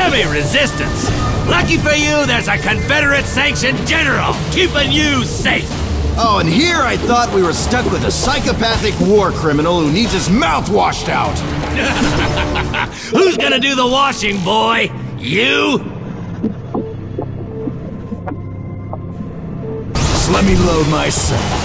Heavy resistance. Lucky for you, there's a Confederate-sanctioned general keeping you safe. Oh, and here I thought we were stuck with a psychopathic war criminal who needs his mouth washed out. Who's gonna do the washing, boy? You? Just let me load myself.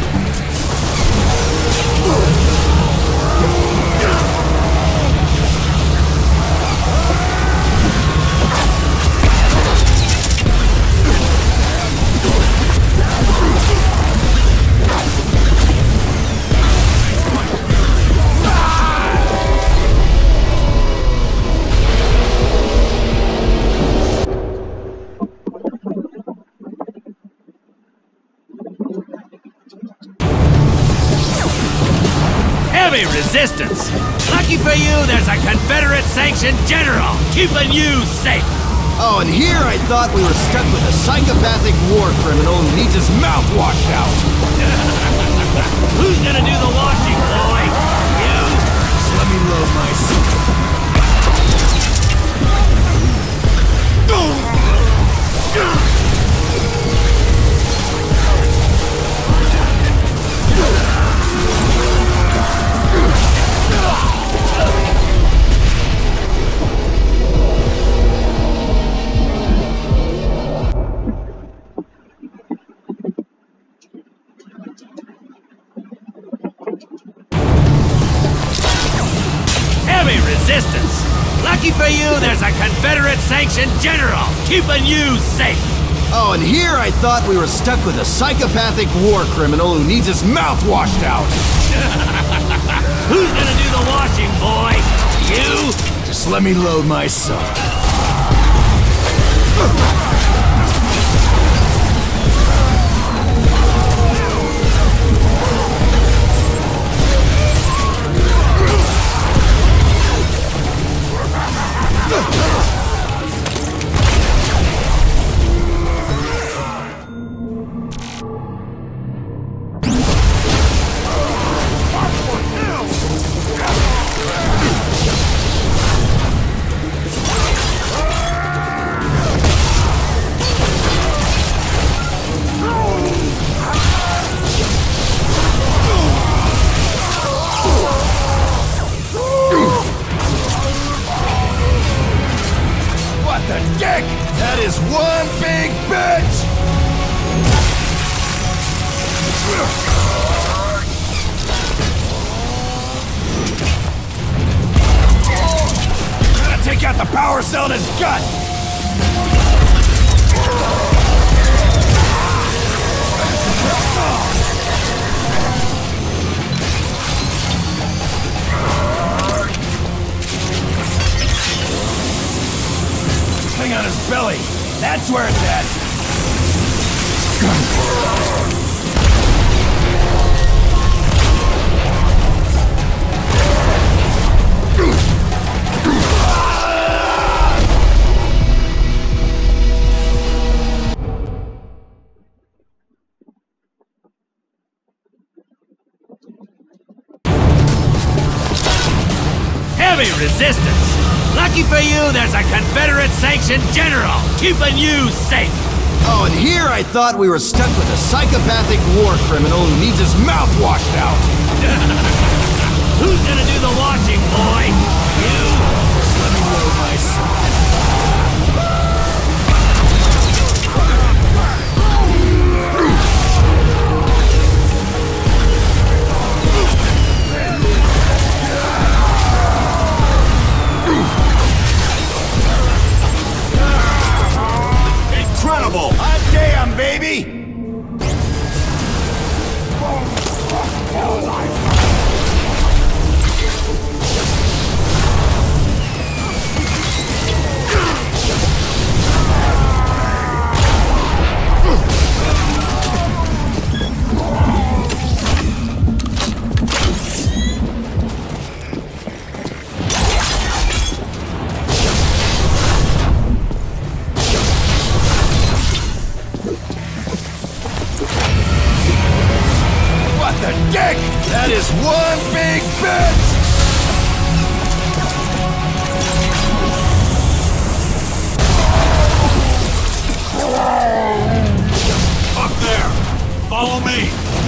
Heavy resistance. Lucky for you, there's a Confederate-sanctioned general keeping you safe. Oh, and here I thought we were stuck with a psychopathic war criminal who needs his mouth washed out. Who's gonna do the washing, boy? You? Just let me load myself. Heavy resistance. Lucky for you, there's a Confederate-sanctioned general keeping you safe. Oh, and here I thought we were stuck with a psychopathic war criminal who needs his mouth washed out. Who's gonna do the washing, boy? You? Just let me load myself. That is one big bitch! Gotta take out the power cell in his gut! Thing on his belly. That's where it's at. Heavy resistance. Lucky for you, there's a Confederate-sanctioned general keeping you safe. Oh, and here I thought we were stuck with a psychopathic war criminal who needs his mouth washed out. Who's gonna do the washing, boy? You? Just let me load myself. Incredible! Hot damn, baby! The dick! That is one big bitch! Follow me!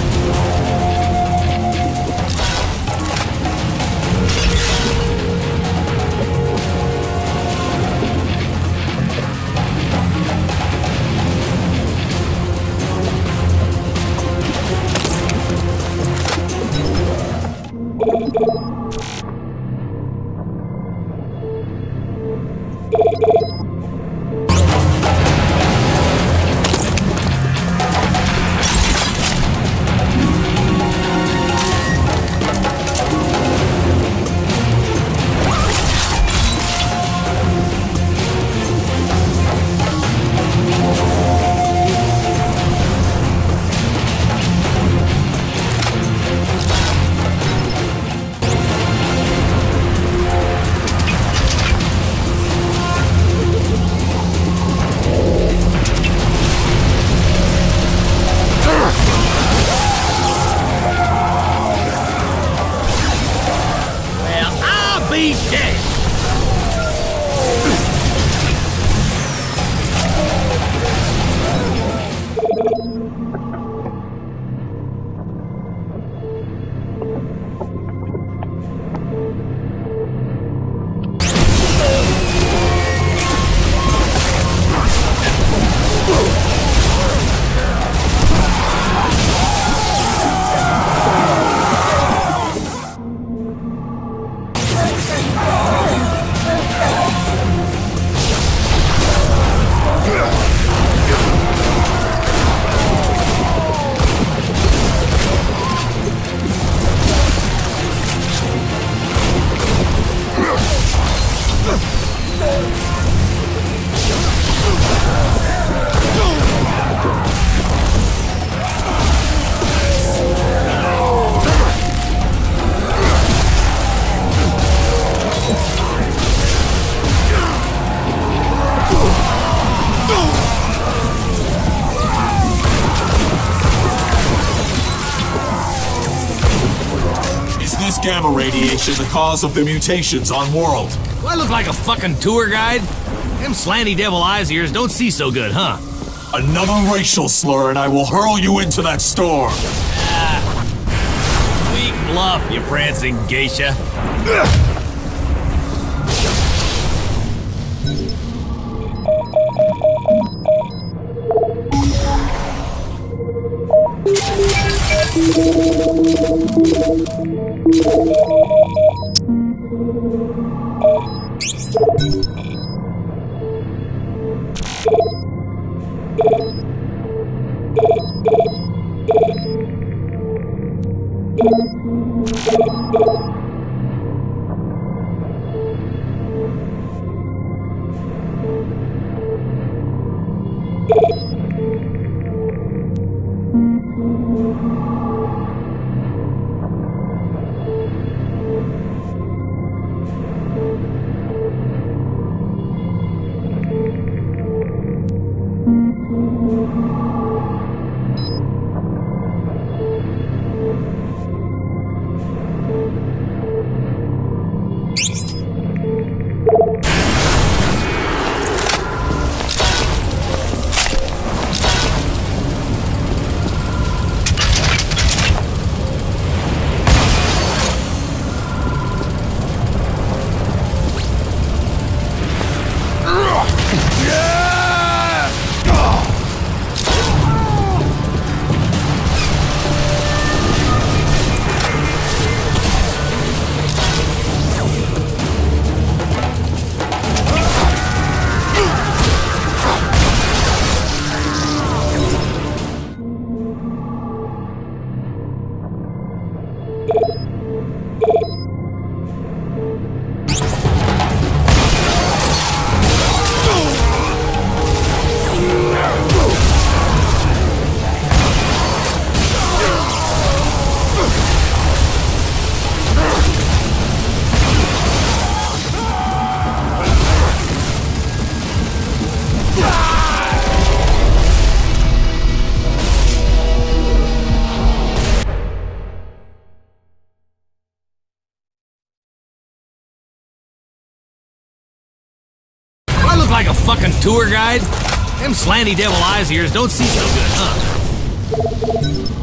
Be dead! Is gamma radiation the cause of the mutations on world? Do I look like a fucking tour guide? Them slanty devil eyes of yours don't see so good, huh? Another racial slur and I will hurl you into that storm. Weak bluff, you prancing geisha. Like a fucking tour guide? Them slanty devil eyes of yours don't see so good, huh?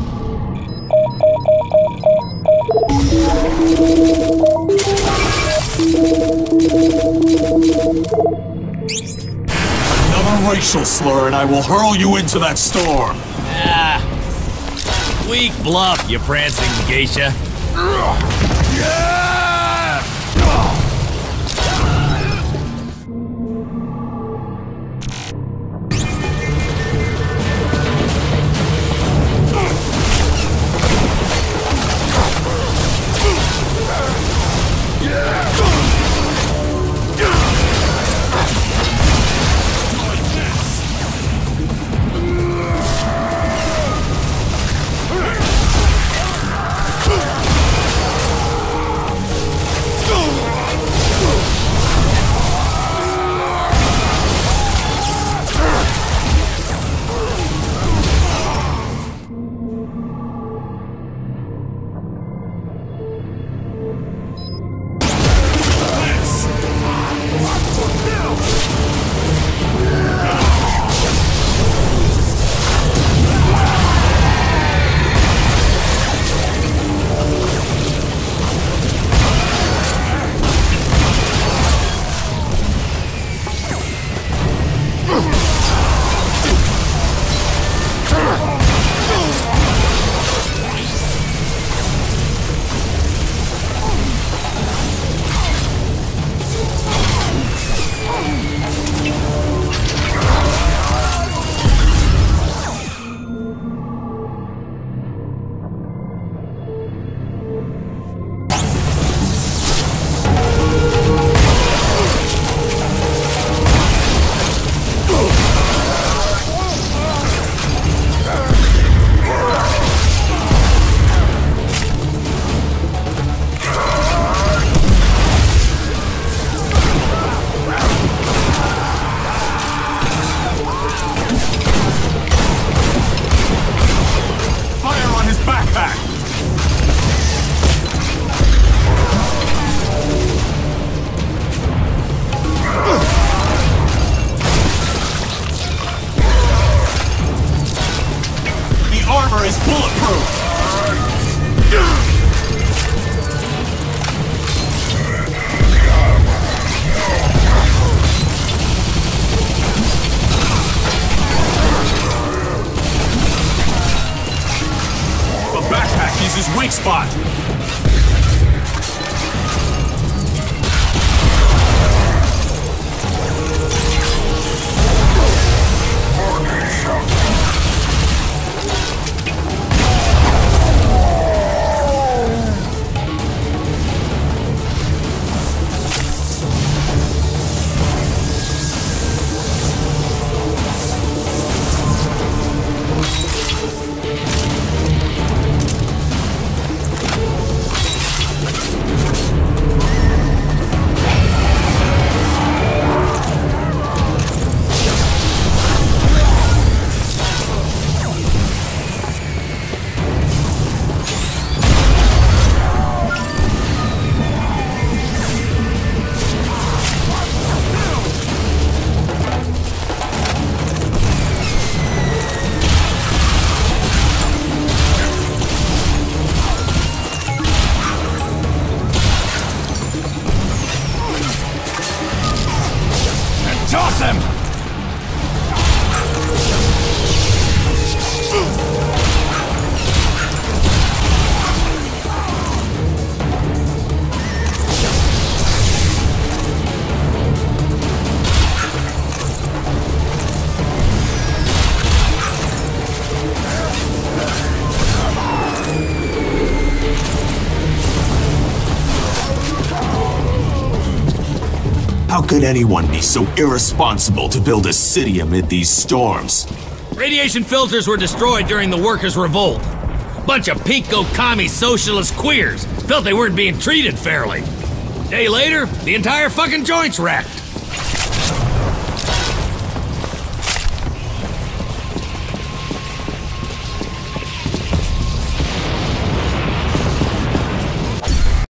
racial slur and I will hurl you into that storm. Ah, weak bluff, you prancing geisha. Is bulletproof! The backpack is his weak spot! Toss him! How could anyone be so irresponsible to build a city amid these storms? Radiation filters were destroyed during the workers' revolt. Bunch of Pico commie socialist queers felt they weren't being treated fairly. Day later, the entire fucking joint's wrecked.